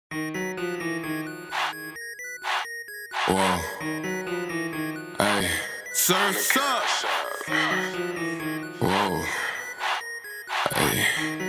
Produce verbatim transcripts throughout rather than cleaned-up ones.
Whoa. Hey. Surf's up. Whoa. Hey.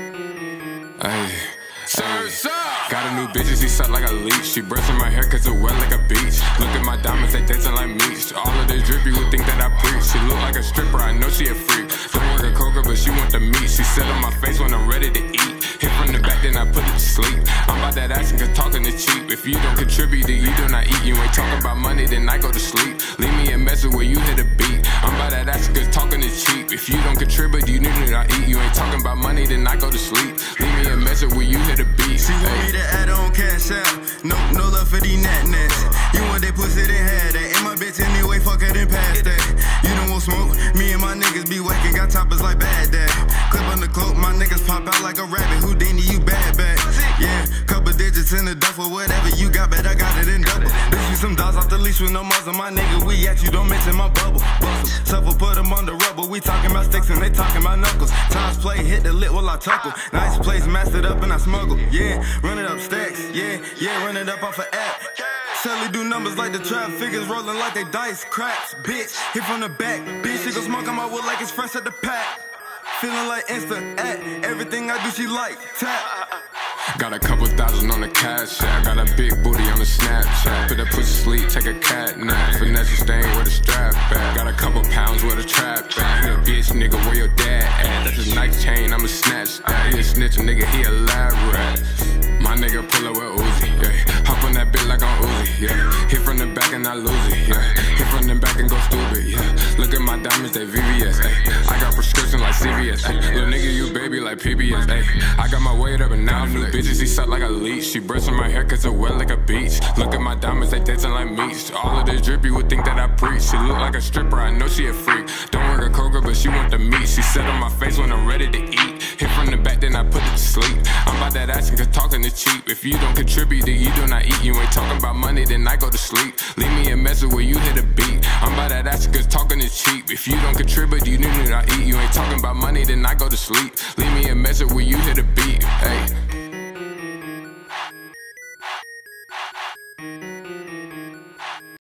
Hey. Surf's up. Got a new bitch and she suck like a leech. She brushing my hair cause it wet like a beach. Look at my diamonds, they dancing like meats. All of this drip, you would think that I preach. She look like a stripper, I know she a freak. Don't work a coca, but she want the meat. She sit on my face when I'm ready to eat. Hit from the back, then I put it to sleep. I'm about that action cause talking is cheap. If you don't contribute, then you do not eat. You ain't talking about money, then I go to sleep. Leave me a message where you hit a beat. I'm about that action cause talking is cheap. If you don't contribute, you do not eat. You ain't talking about money, then I go to sleep. Leave me a message where you hit a beat. She want me to add on cash out. No, no love for these nat nats. You want that pussy, then had that. And my bitch anyway, fuck her, then pass that. You don't want smoke, me and my niggas be whacking. Got toppers like bad dad. Clip on the cloak, my niggas pop out like a rabbit. Houdini, you bad bad. Yeah, couple digits in the duffel. Whatever you got, bet I got it in double. This you some dogs off the leash with no muzzle. My nigga, we at you, don't mention my bubble. Bustle, shuffle, put them on the rubber. We talking about sticks and they talking about knuckles. Child's play, hit the lit while I tuckle. Nice place, mastered up and I smuggle. Yeah, run it up stacks. Yeah, yeah, run it up off an app. Shelly do numbers like the trap, figures rolling like they dice. Craps, bitch, hit from the back. Bitch, she gon' smoke on my wood like it's fresh at the pack. Feeling like Insta, at everything I do, she like tap. Got a couple thousand on the cash app. Got a big booty on the Snapchat. Put that pussy sleep, take a cat nap. Finesse your stain with a strap back. Got a couple pounds with a trap back. Yeah, bitch, nigga, where your dad at? That's a nice chain, I'ma snatch that. He a snitch, nigga, he a lab rat. My nigga pull up with Uzi, yeah. Hop on that bitch like I'm Uzi, yeah. Hit from the back and I lose it, yeah. Hit from the back and go stupid, yeah. Look at my diamonds, they V V S, ayy. I got prescription like C V S, ayy. Little nigga, you baby like P B S, ayy. I got my weight up and now I'm new bitches, she suck like a leech. She brushing my hair cause it wet like a beach. Look at my diamonds, they dancing like meats. All of this drip, you would think that I preach. She look like a stripper, I know she a freak. Don't work a coca, but she want the meat. She sit on my face when I'm ready to eat. Hit from the back, then I put it to sleep. I'm about that action cause talking is cheap. If you don't contribute, then you do not eat. You ain't talking about money, then I go to sleep. Leave me a message where you hit a beat. I'm about that action cause talking is cheap. If you don't contribute, you do not eat. You ain't talking about money, then I go to sleep. Leave me a message where you hit a beat. Hey.